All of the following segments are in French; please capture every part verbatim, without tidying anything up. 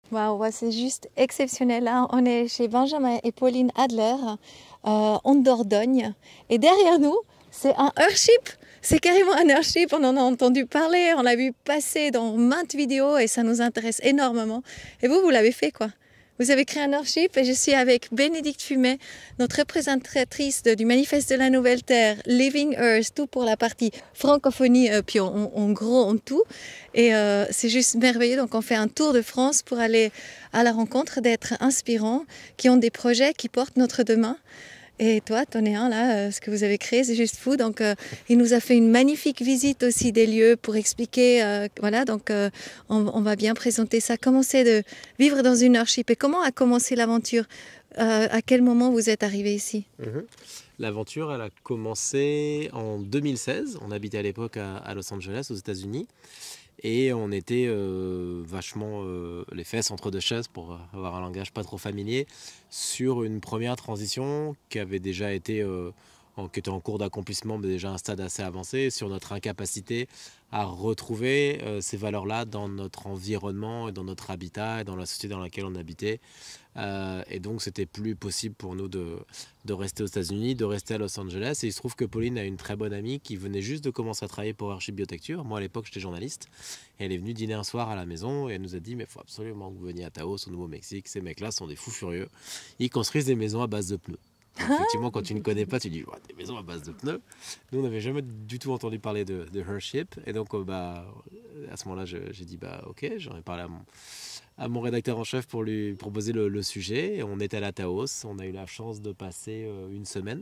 Waouh, ouais, c'est juste exceptionnel. Là, on est chez Benjamin et Pauline Adler, euh, en Dordogne. Et derrière nous, c'est un Earthship. C'est carrément un Earthship. On en a entendu parler, on l'a vu passer dans maintes vidéos et ça nous intéresse énormément. Et vous, vous l'avez fait quoi? Vous avez créé un Earthship et je suis avec Bénédicte Fumet, notre représentatrice de- du Manifeste de la Nouvelle Terre, Living Earth, tout pour la partie francophonie, euh, puis en, en gros, en tout. Et euh, c'est juste merveilleux. Donc, on fait un tour de France pour aller à la rencontre d'êtres inspirants qui ont des projets qui portent notre demain. Et toi, t'en es un là, euh, ce que vous avez créé, c'est juste fou. Donc, euh, il nous a fait une magnifique visite aussi des lieux pour expliquer. Euh, voilà, donc euh, on, on va bien présenter ça. Comment c'est de vivre dans une Earthship et comment a commencé l'aventure? Euh, à quel moment vous êtes arrivé ici? Mhm. L'aventure, elle a commencé en deux mille seize. On habitait à l'époque à, à Los Angeles, aux États-Unis. Et on était euh, vachement euh, les fesses entre deux chaises, pour avoir un langage pas trop familier, sur une première transition qui avait déjà été, euh, en, qui était en cours d'accomplissement, mais déjà à un stade assez avancé, sur notre incapacité à retrouver euh, ces valeurs-là dans notre environnement, et dans notre habitat, et dans la société dans laquelle on habitait. Euh, et donc, c'était plus possible pour nous de, de rester aux États-Unis, de rester à Los Angeles. Et il se trouve que Pauline a une très bonne amie qui venait juste de commencer à travailler pour Earthship Biotecture. Moi, à l'époque, j'étais journaliste. Et elle est venue dîner un soir à la maison et elle nous a dit: mais il faut absolument que vous veniez à Taos, au Nouveau-Mexique. Ces mecs-là sont des fous furieux. Ils construisent des maisons à base de pneus. Donc, effectivement, quand tu ne connais pas, tu dis: ouais, des maisons à base de pneus. Nous, on n'avait jamais du tout entendu parler de, de Earthship. Et donc, euh, bah, à ce moment-là, je- j'ai dit: bah, ok, j'en ai parlé à mon, à mon rédacteur en chef pour lui proposer le, le sujet. Et on est allé à Taos. On a eu la chance de passer euh, une semaine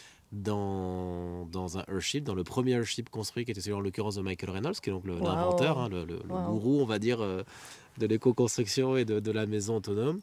dans, dans un Earthship, dans le premier Earthship construit, qui était celui en l'occurrence de Michael Reynolds, qui est donc le- l'inventeur, Waouh, hein, le, le- le waouh. gourou, on va dire, euh, de l'éco-construction et de, de la maison autonome.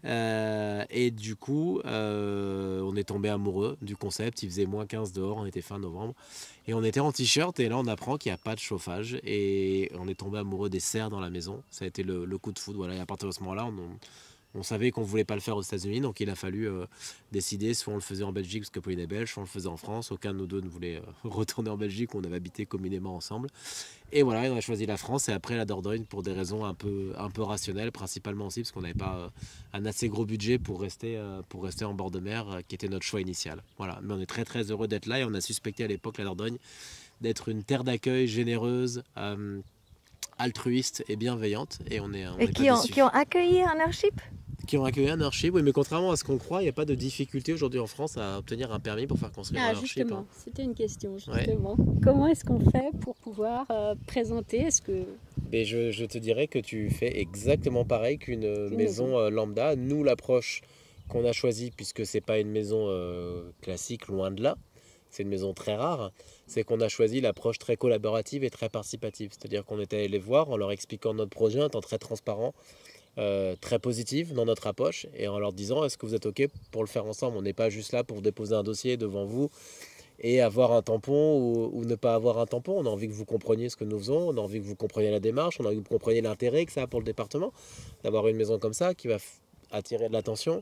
Euh, et du coup, euh, on est tombé amoureux du concept. Il faisait moins quinze dehors, on était fin novembre. Et on était en t-shirt, et là on apprend qu'il n'y a pas de chauffage. Et on est tombé amoureux des serres dans la maison. Ça a été le, le coup de foudre. Voilà. Et à partir de ce moment-là, on, on savait qu'on ne voulait pas le faire aux États-Unis, donc il a fallu euh, décider, soit on le faisait en Belgique parce que Pauline est belge, soit on le faisait en France. Aucun de nous deux ne voulait euh, retourner en Belgique, où on avait habité communément ensemble. Et voilà, et on a choisi la France et après la Dordogne pour des raisons un peu, un peu rationnelles, principalement aussi parce qu'on n'avait pas euh, un assez gros budget pour rester, euh, pour rester en bord de mer, euh, qui était notre choix initial. Voilà, mais on est très très heureux d'être là et on a suspecté à l'époque la Dordogne d'être une terre d'accueil généreuse, euh, altruiste et bienveillante, et on n'est on Et est pas qui ont, qui ont déçus. accueilli un Earthship? Qui ont accueilli un Earthship, oui, mais contrairement à ce qu'on croit, il n'y a pas de difficulté aujourd'hui en France à obtenir un permis pour faire construire Ah, un Earthship. justement, Hein. c'était une question, Ouais. justement. Comment est-ce qu'on fait pour pouvoir euh, présenter est-ce que Mais je, je te dirais que tu fais exactement pareil qu'une qu'une maison? maison euh, lambda. Nous, l'approche qu'on a choisie, puisque c'est pas une maison euh, classique, loin de là, c'est une maison très rare, c'est qu'on a choisi l'approche très collaborative et très participative. C'est-à-dire qu'on est allé les voir en leur expliquant notre projet, en étant très transparent, euh, très positif dans notre approche, et en leur disant: est-ce que vous êtes OK pour le faire ensemble? On n'est pas juste là pour déposer un dossier devant vous et avoir un tampon ou, ou ne pas avoir un tampon. On a envie que vous compreniez ce que nous faisons, on a envie que vous compreniez la démarche, on a envie que vous compreniez l'intérêt que ça a pour le département, d'avoir une maison comme ça qui va attirer de l'attention.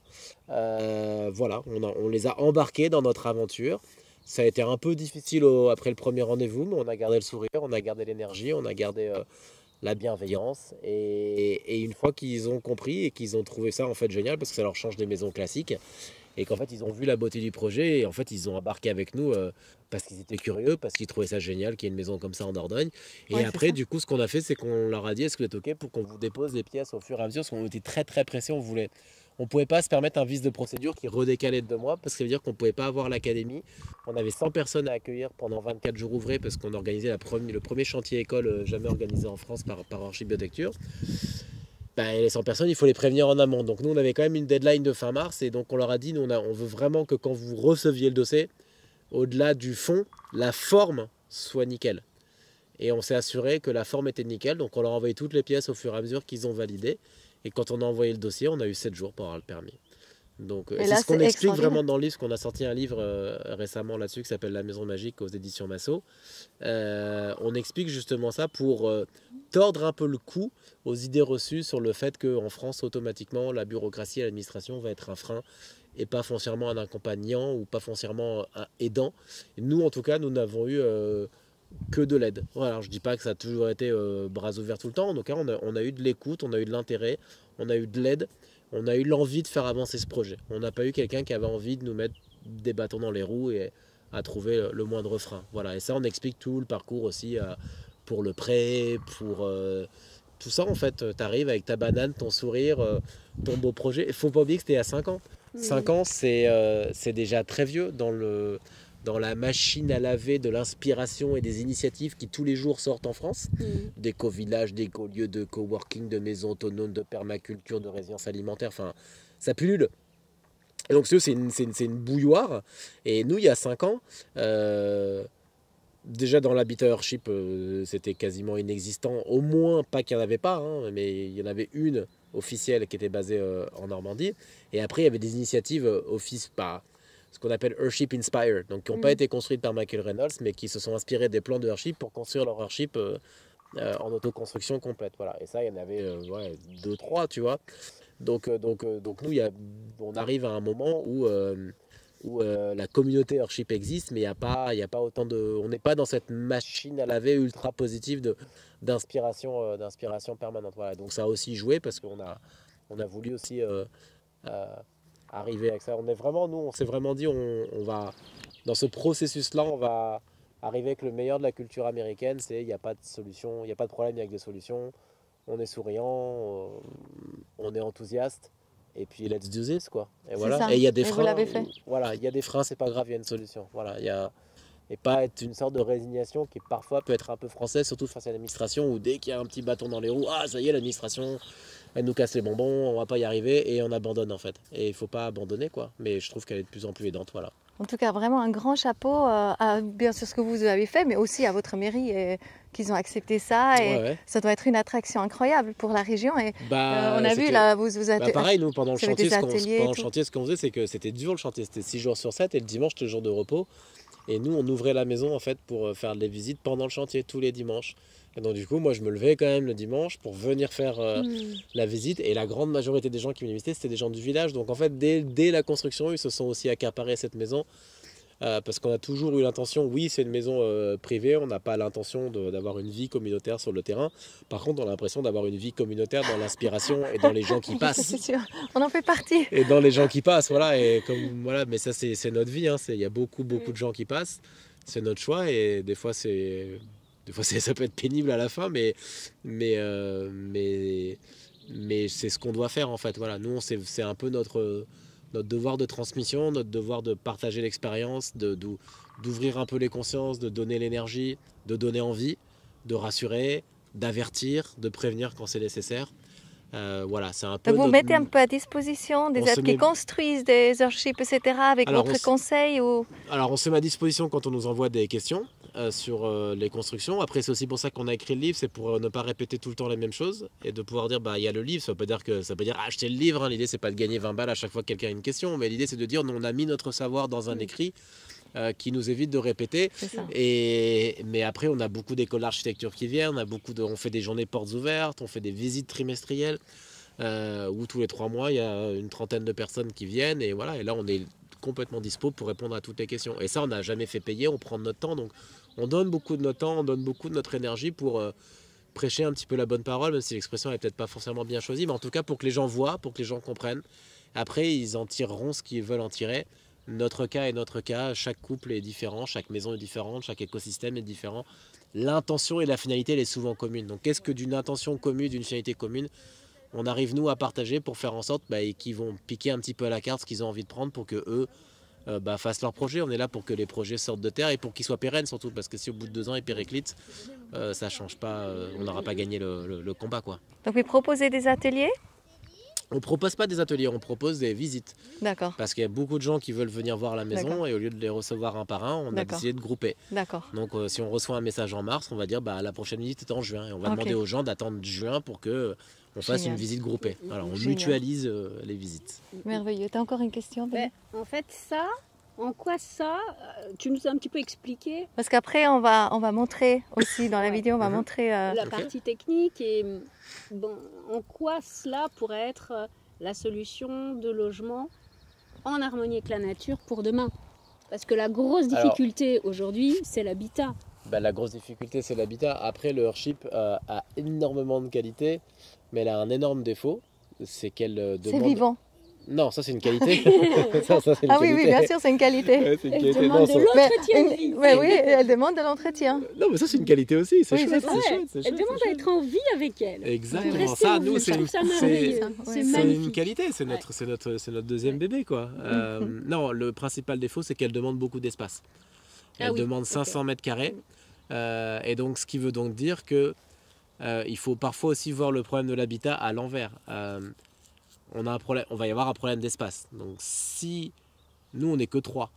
Euh, voilà, on, a, on les a embarqués dans notre aventure. Ça a été un peu difficile au, après le premier rendez-vous, mais on a gardé le sourire, on a gardé l'énergie, on a gardé euh, la bienveillance. Et, et une fois qu'ils ont compris et qu'ils ont trouvé ça en fait génial, parce que ça leur change des maisons classiques, et qu'en fait ils ont vu la beauté du projet, et en fait ils ont embarqué avec nous euh, parce qu'ils étaient curieux, parce qu'ils trouvaient ça génial qu'il y ait une maison comme ça en Dordogne. Et Oui, c'est après ça. du coup ce qu'on a fait, c'est qu'on leur a dit: est-ce que vous êtes OK pour qu'on vous dépose les pièces au fur et à mesure, parce qu'on était très très pressés, on voulait on pouvait pas se permettre un vice de procédure qui redécalait de deux mois, parce que ça veut dire qu'on pouvait pas avoir l'académie. On avait cent personnes à accueillir pendant vingt-quatre jours ouvrés, parce qu'on organisait la première, le premier chantier école euh, jamais organisé en France par, par Earthship Biotecture. Bah, les cent personnes, il faut les prévenir en amont. Donc nous, on avait quand même une deadline de fin mars, et donc on leur a dit: nous, on, a, on veut vraiment que quand vous receviez le dossier, au-delà du fond, la forme soit nickel. Et on s'est assuré que la forme était nickel, donc on leur a envoyé toutes les pièces au fur et à mesure qu'ils ont validé. Et quand on a envoyé le dossier, on a eu sept jours pour avoir le permis. Donc, euh, Et c'est là, ce qu'on c'est explique extraordinaire. vraiment dans le livre, qu'on a sorti un livre euh, récemment là-dessus qui s'appelle La Maison Magique aux éditions Massot. Euh, on explique justement ça pour euh, tordre un peu le cou aux idées reçues sur le fait qu'en France, automatiquement, la bureaucratie et l'administration va être un frein et pas foncièrement un accompagnant ou pas foncièrement un aidant. Et nous, en tout cas, nous n'avons eu euh, que de l'aide. Voilà, alors je dis pas que ça a toujours été euh, bras ouverts tout le temps. En tout cas, on a, on a eu de l'écoute, on a eu de l'intérêt, on a eu de l'aide, on a eu l'envie de faire avancer ce projet. On n'a pas eu quelqu'un qui avait envie de nous mettre des bâtons dans les roues et à trouver le moindre frein. Voilà. Et ça, on explique tout le parcours aussi euh, pour le prêt, pour euh, tout ça en fait. Tu arrives avec ta banane, ton sourire, euh, ton beau projet. Il ne faut pas oublier que c'était à cinq ans. Oui. cinq ans, c'est euh, c'est déjà très vieux dans le... dans la machine à laver de l'inspiration et des initiatives qui tous les jours sortent en France. Mmh. D'éco-villages, d'éco-lieux, de coworking, de maisons autonomes, de permaculture, de résilience alimentaire, enfin, ça pullule. Et donc c'est une, c'est une, c'est une bouilloire. Et nous, il y a cinq ans, euh, déjà dans l'habitat Earthship, euh, c'était quasiment inexistant. Au moins, pas qu'il n'y en avait pas, hein, mais il y en avait une officielle qui était basée euh, en Normandie. Et après, il y avait des initiatives euh, office par... ce qu'on appelle Earthship Inspired, donc qui n'ont mmh. pas été construites par Michael Reynolds, mais qui se sont inspirés des plans de Earthship pour construire leur Earthship euh, euh, en autoconstruction complète. Voilà. Et ça, il y en avait euh, ouais, deux, trois, tu vois. Donc, euh, donc, euh, donc nous, y a, on arrive à un moment où, euh, où euh, la communauté Earthship existe, mais il n'y a pas, il y a pas autant de... On n'est pas dans cette machine à laver ultra positive de, d'inspiration, euh, d'inspiration permanente. Voilà. Donc ça a aussi joué, parce qu'on a, on a voulu aussi... Euh, euh, arriver avec ça. On est vraiment, nous, on s'est vraiment dit, on, on va, dans ce processus-là, on va arriver avec le meilleur de la culture américaine. C'est, il n'y a pas de solution, il n'y a pas de problème avec des solutions. On est souriant, on est enthousiaste, et puis let's do this, quoi. Et c'est voilà. Ça. Et il y a des et freins. Vous l'avez fait. Voilà, il y a des freins, c'est pas grave, il y a une solution. Voilà, il y a et pas être une sorte de résignation qui parfois peut être un peu française, surtout face à l'administration, où dès qu'il y a un petit bâton dans les roues, ah ça y est, l'administration, elle nous casse les bonbons, on va pas y arriver, et on abandonne en fait. Et il faut pas abandonner, quoi. Mais je trouve qu'elle est de plus en plus aidante, voilà. En tout cas, vraiment un grand chapeau euh, à bien sûr ce que vous avez fait, mais aussi à votre mairie et qu'ils ont accepté ça. Et Ouais, ouais. ça doit être une attraction incroyable pour la région. Et Bah, euh, on a vu que... là, vous vous êtes. Bah, pareil, nous pendant le Vous avez chantier, des ce qu'on, ateliers et pendant le tout. chantier, ce qu'on faisait, c'est que c'était dur le chantier, c'était six jours sur sept, et le dimanche, c'était le jour de repos. Et nous, on ouvrait la maison en fait pour faire des visites pendant le chantier, tous les dimanches. Et donc du coup, moi, je me levais quand même le dimanche pour venir faire euh, Mmh. la visite. Et la grande majorité des gens qui venaient visiter, c'était des gens du village. Donc en fait, dès, dès la construction, ils se sont aussi accaparés cette maison. Euh, parce qu'on a toujours eu l'intention, oui, c'est une maison euh, privée, on n'a pas l'intention de- d'avoir une vie communautaire sur le terrain. Par contre, on a l'impression d'avoir une vie communautaire dans l'inspiration et dans les gens qui C'est passent. sûr, on en fait partie. Et dans les gens qui passent, voilà. Et comme, voilà, mais ça, c'est c'est notre vie. hein, c'est- Il y a beaucoup, beaucoup de gens qui passent. C'est notre choix. Et des fois, c'est, des fois c'est- ça peut être pénible à la fin, mais, mais, euh, mais, mais c'est ce qu'on doit faire, en fait. Voilà. Nous, on- c'est c'est un peu notre, notre devoir de transmission, notre devoir de partager l'expérience, de, d'ou- d'ouvrir un peu les consciences, de donner l'énergie, de donner envie, de rassurer, d'avertir, de prévenir quand c'est nécessaire. Euh, voilà, c'est un peu. Donc vous notre- mettez un peu à disposition des On aides se qui met- construisent des Earthships, et cetera, avec Alors, on votre s- conseil ou... Alors, on se met à disposition quand on nous envoie des questions euh, sur euh, les constructions. Après, c'est aussi pour ça qu'on a écrit le livre, c'est pour euh, ne pas répéter tout le temps les mêmes choses et de pouvoir dire, bah, il y a le livre. Ça veut pas dire que ça veut pas dire acheter le livre. hein. L'idée, c'est pas de gagner vingt balles à chaque fois que quelqu'un a une question, mais l'idée, c'est de dire, nous, on a mis notre savoir dans un écrit euh, qui nous évite de répéter. C'est ça. Et mais après, on a beaucoup d'écoles d'architecture qui viennent. On a beaucoup de, on fait des journées portes ouvertes, on fait des visites trimestrielles. Euh, où tous les trois mois il y a une trentaine de personnes qui viennent et voilà, et là on est complètement dispo pour répondre à toutes les questions, et ça on n'a jamais fait payer, on prend de notre temps, donc on donne beaucoup de notre temps, on donne beaucoup de notre énergie pour euh, prêcher un petit peu la bonne parole, même si l'expression est peut-être pas forcément bien choisie, mais en tout cas pour que les gens voient, pour que les gens comprennent. Après ils en tireront ce qu'ils veulent en tirer. Notre cas est notre cas, chaque couple est différent, chaque maison est différente, chaque écosystème est différent. L'intention et la finalité elle est souvent commune, donc qu'est-ce que d'une intention commune, d'une finalité commune on arrive nous à partager pour faire en sorte bah, qu'ils vont piquer un petit peu à la carte ce qu'ils ont envie de prendre pour que eux euh, bah, fassent leur projet. On est là pour que les projets sortent de terre et pour qu'ils soient pérennes surtout, parce que si au bout de deux ans ils périclitent, euh, ça change pas, euh, on n'aura pas gagné le, le- le combat, quoi. Donc vous proposez des ateliers? On propose pas des ateliers, on propose des visites, D'accord, parce qu'il y a beaucoup de gens qui veulent venir voir la maison D'accord. et au lieu de les recevoir un par un, on a D'accord. décidé de grouper. d'accord. Donc euh, si on reçoit un message en mars, on va dire bah la prochaine visite est en juin et on va Ok. demander aux gens d'attendre juin pour que euh, on fasse Génial. une visite groupée. Voilà, on Génial. mutualise euh, les visites. Merveilleux. T'as encore une question, Ben? Ben, en fait, ça, en quoi ça, euh, tu nous as un petit peu expliqué Parce qu'après, on va, on va montrer aussi dans la Ouais. vidéo, on va Mhm. montrer. euh, la ok. partie technique et bon, en quoi cela pourrait être euh, la solution de logement en harmonie avec la nature pour demain. Parce que la grosse Alors- difficulté aujourd'hui, c'est l'habitat. Bah, la grosse difficulté, c'est l'habitat. Après, le Earthship euh, a énormément de qualités, mais elle a un énorme défaut. c'est qu'elle euh, C'est demande... vivant. Non, ça c'est une qualité. ça, ça, c'est une Ah oui, qualité. oui, bien sûr, c'est une qualité. Ouais, c'est une Elle qualité. demande Non, de ça- l'entretien de une- vie. ouais, oui, elle demande de l'entretien. non, mais ça c'est une qualité aussi. C'est Oui, chouette, c'est c'est Ouais, chouette, c'est elle chouette, demande c'est à être en vie avec elle. chouette. Exactement. Restez Ça, en nous, vie, c'est je trouve ça c'est- merveilleux. Ouais, C'est c'est c'est magnifique. une qualité. C'est notre, c'est notre, c'est notre deuxième bébé, quoi. Euh, non, le principal défaut, c'est qu'elle demande beaucoup d'espace. Elle Ah oui, demande ok. cinq cents mètres carrés. Euh, et donc, ce qui veut donc dire que euh, il faut parfois aussi voir le problème de l'habitat à l'envers. Euh, on a un problème, on va y avoir un problème d'espace. Donc, si nous, on n'est que trois,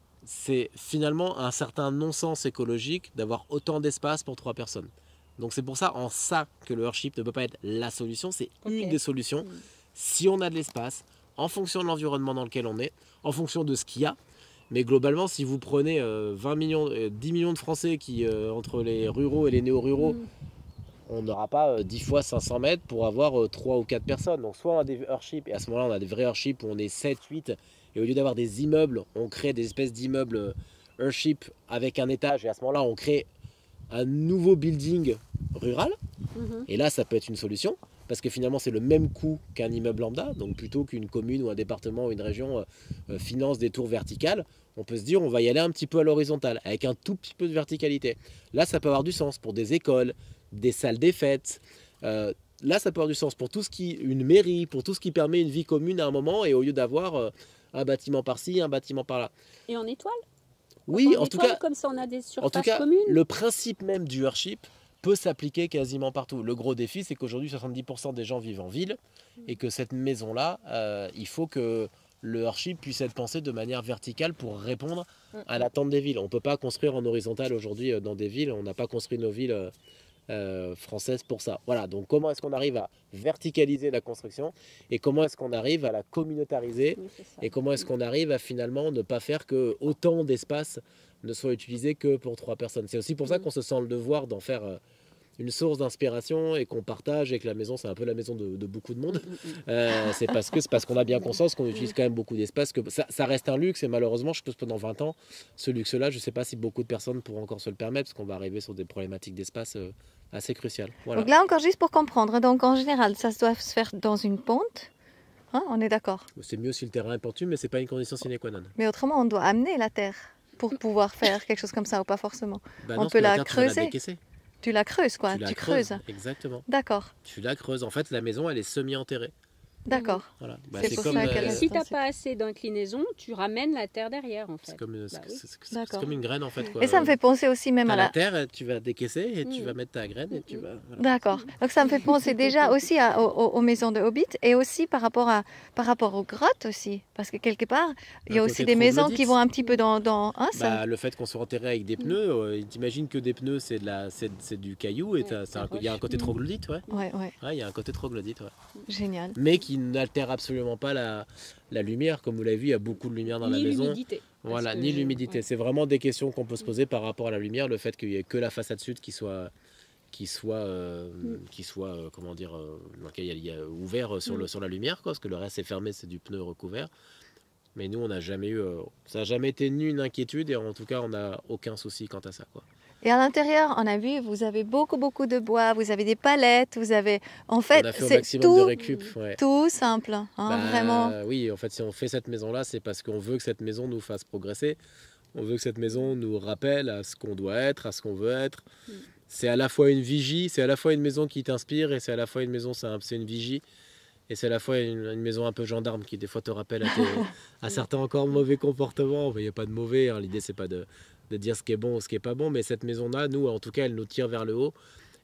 c'est finalement un certain non-sens écologique d'avoir autant d'espace pour trois personnes. Donc, c'est pour ça, en ça, que le Earthship ne peut pas être la solution. C'est Ok. une des solutions. Mm. Si on a de l'espace, en fonction de l'environnement dans lequel on est, en fonction de ce qu'il y a. Mais globalement, si vous prenez euh, vingt millions, euh, dix millions de Français qui, euh, entre les ruraux et les néo-ruraux, Mm. on n'aura pas euh, dix fois cinq cents mètres pour avoir euh, trois ou quatre personnes. Donc soit on a des Earthships, et à ce moment-là on a des vrais Earthships où on est sept, huit, et au lieu d'avoir des immeubles, on crée des espèces d'immeubles euh, Earthship avec un étage, et à ce moment-là on crée un nouveau building rural. Mhm. Et là ça peut être une solution, parce que finalement c'est le même coût qu'un immeuble lambda, donc plutôt qu'une commune ou un département ou une région euh, euh, finance des tours verticales, on peut se dire on va y aller un petit peu à l'horizontale, avec un tout petit peu de verticalité. Là ça peut avoir du sens pour des écoles, des salles des fêtes. Euh, là, ça peut avoir du sens pour tout ce qui, une mairie, pour tout ce qui permet une vie commune à un moment, et au lieu d'avoir euh, un bâtiment par-ci, un bâtiment par-là. Et en étoile Oui, En en tout étoile, cas, comme ça on a des en tout surfaces cas, communes. le principe même du Earthship peut s'appliquer quasiment partout. Le gros défi, c'est qu'aujourd'hui, soixante-dix pour cent des gens vivent en ville, et que cette maison-là, euh, il faut que le Earthship puisse être pensé de manière verticale pour répondre à l'attente des villes. On ne peut pas construire en horizontal aujourd'hui euh, dans des villes. On n'a pas construit nos villes euh, euh, françaises pour ça. Voilà, donc comment est-ce qu'on arrive à verticaliser la construction, et comment est-ce qu'on arrive à la communautariser, Oui, c'est ça. et comment est-ce qu'on arrive à finalement ne pas faire que autant d'espace ne soit utilisé que pour trois personnes. C'est aussi pour ça Mm. qu'on se sent le devoir d'en faire euh, une source d'inspiration, et qu'on partage, et que la maison, c'est un peu la maison de, de beaucoup de monde. Mm, mm, mm. Euh, c'est parce que c'est parce qu'on a bien conscience qu'on utilise quand même beaucoup d'espace, que ça, ça reste un luxe, et malheureusement, je pense que pendant vingt ans, ce luxe-là, je ne sais pas si beaucoup de personnes pourront encore se le permettre, parce qu'on va arriver sur des problématiques d'espace euh, assez cruciales. Voilà. Donc là encore, juste pour comprendre, donc en général, ça doit se faire dans une pente. Hein, on est d'accord. C'est mieux si le terrain est pentu, mais c'est pas une condition sine qua non. Mais autrement, on doit amener la terre pour pouvoir faire quelque chose comme ça, ou pas forcément. Bah On non, peut parce que la terre, tu vas creuser. décaisser. Tu la creuses, quoi. Tu la Tu creuses. Exactement. D'accord, Tu la creuses. En fait, la maison, elle est semi-enterrée. d'accord. Voilà. Bah, C'est c'est pour comme, ça euh, qu'elle Et reste si t'as ainsi. pas assez d'inclinaison, tu ramènes la terre derrière en fait. c'est comme, euh, Bah c'est- oui. c'est- c'est- D'accord. c'est comme une graine en fait. Quoi. Et ça me fait penser aussi même T'as à la la... terre, tu vas décaisser, et tu Mm. vas mettre ta graine, et tu vas. voilà. D'accord. Donc ça me fait penser déjà aussi à- aux, aux- aux maisons de Hobbit, et aussi par rapport, à, par rapport aux grottes aussi. Parce que quelque part, il y a Un aussi côté des maisons troglodyte. qui vont un petit peu dans... dans hein, ça. Bah, le fait qu'on soit enterré avec des pneus, euh, t'imagines que des pneus, c'est de la, c'est, c'est du caillou, et Ouais, t'as- c'est la un- il y a un roche. côté Mm. troglodyte, ouais. Ouais, ouais, Ouais, il y a un côté troglodyte, ouais. génial. Mais qui n'altère absolument pas la, la lumière. Comme vous l'avez vu, il y a beaucoup de lumière dans Ni la maison. l'humidité. Voilà, Parce que- ni l'humidité. ouais. C'est vraiment des questions qu'on peut se poser par rapport à la lumière. Le fait qu'il n'y ait que la façade sud qui soit, qui soit, euh, Mm. qui soit euh, comment dire, euh, dans lequel il y a, il y a ouvert sur, le, Mm. sur la lumière, quoi, parce que le reste est fermé, c'est du pneu recouvert. Mais nous, on n'a jamais eu, euh, ça n'a jamais été ni une inquiétude, et en tout cas, on n'a aucun souci quant à ça, quoi. Et à l'intérieur, on a vu, vous avez beaucoup, beaucoup de bois, vous avez des palettes, vous avez... En fait, on a fait au c'est maximum de tout, récup. Ouais. tout simple, hein, Bah, vraiment. Oui, en fait, si on fait cette maison-là, c'est parce qu'on veut que cette maison nous fasse progresser. On veut que cette maison nous rappelle à ce qu'on doit être, à ce qu'on veut être. Mm. C'est à la fois une vigie, c'est à la fois une maison qui t'inspire, et c'est à la fois une maison, c'est un- c'est une vigie. Et c'est à la fois une, une maison un peu gendarme qui des fois te rappelle à, tes- à certains encore mauvais comportements. Il n'y a pas de mauvais, hein. L'idée c'est pas de, de dire ce qui est bon ou ce qui est pas bon, mais cette maison-là, nous en tout cas, elle nous tire vers le haut.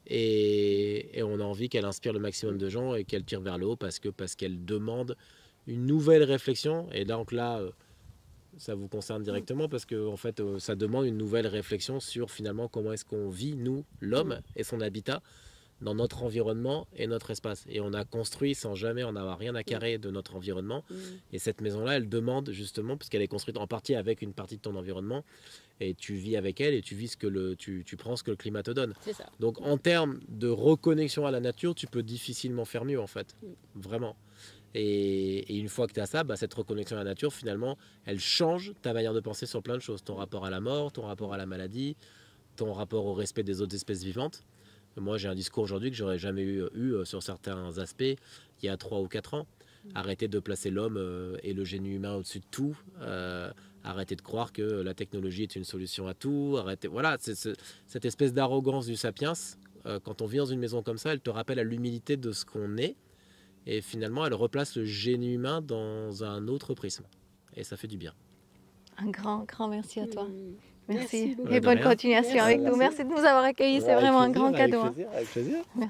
Et, et on a envie qu'elle inspire le maximum de gens, et qu'elle tire vers le haut, parce que parce qu'elle demande une nouvelle réflexion. Et donc là, euh, ça vous concerne directement, parce que en fait, euh, ça demande une nouvelle réflexion sur finalement comment est-ce qu'on vit, nous, l'homme et son habitat, dans notre environnement et notre espace. Et on a construit sans jamais en avoir rien à carrer de notre environnement. Mm. Et cette maison-là, elle demande justement, puisqu'elle est construite en partie avec une partie de ton environnement, et tu vis avec elle, et tu vis ce que le, tu, tu prends ce que le climat te donne. C'est ça. Donc en termes de reconnexion à la nature, tu peux difficilement faire mieux en fait, Mm. vraiment. Et, et une fois que tu as ça, bah, cette reconnexion à la nature, finalement, elle change ta manière de penser sur plein de choses. Ton rapport à la mort, ton rapport à la maladie, ton rapport au respect des autres espèces vivantes. Moi, j'ai un discours aujourd'hui que j'aurais jamais eu, eu euh, sur certains aspects il y a trois ou quatre ans. Arrêtez de placer l'homme euh, et le génie humain au-dessus de tout. Euh, arrêtez de croire que la technologie est une solution à tout. Arrêtez, voilà, c'est, c'est, cette espèce d'arrogance du sapiens. Euh, quand on vit dans une maison comme ça, elle te rappelle à l'humilité de ce qu'on est. Et finalement, elle replace le génie humain dans un autre prisme. Et ça fait du bien. Un grand, grand merci à toi. Mmh. Merci. Merci beaucoup. Et bonne De rien. continuation Merci. avec nous. Merci de nous avoir accueillis. C'est vraiment un grand cadeau. Avec plaisir, avec plaisir.